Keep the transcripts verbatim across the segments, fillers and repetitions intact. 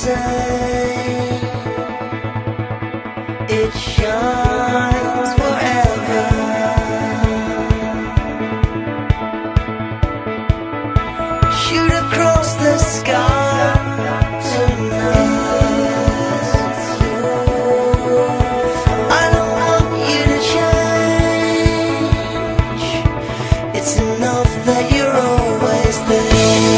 same. It shines forever. Shoot across the sky tonight. I don't want you to change. It's enough that you're always there.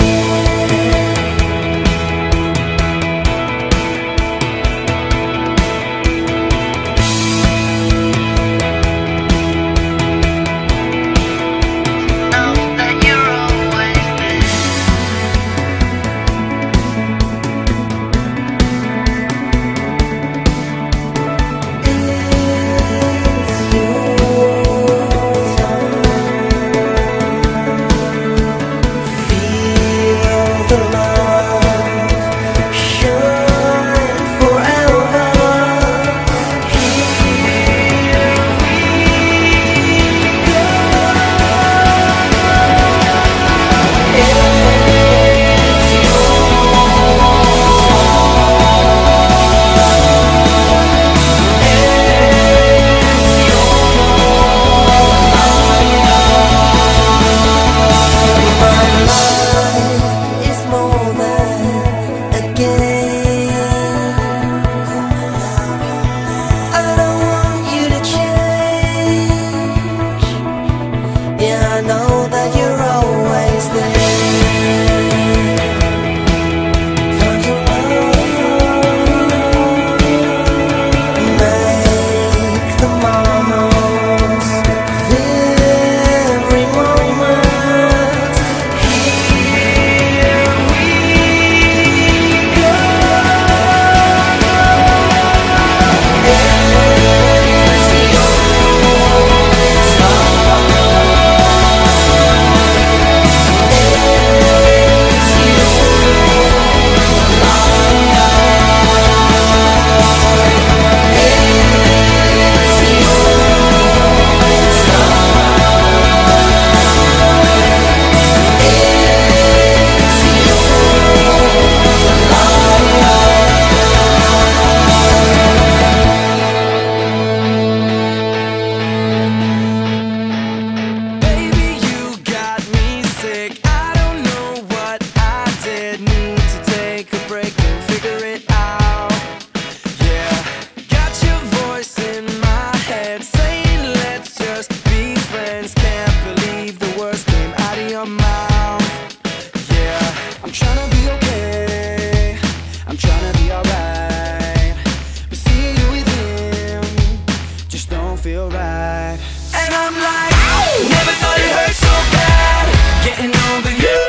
I know that you're always there. Time to love, make the most of every moment. Here we go. I'm tryna be okay, I'm tryna be alright, but seeing you with him just don't feel right. And I'm like, never thought it hurt so bad, getting over you.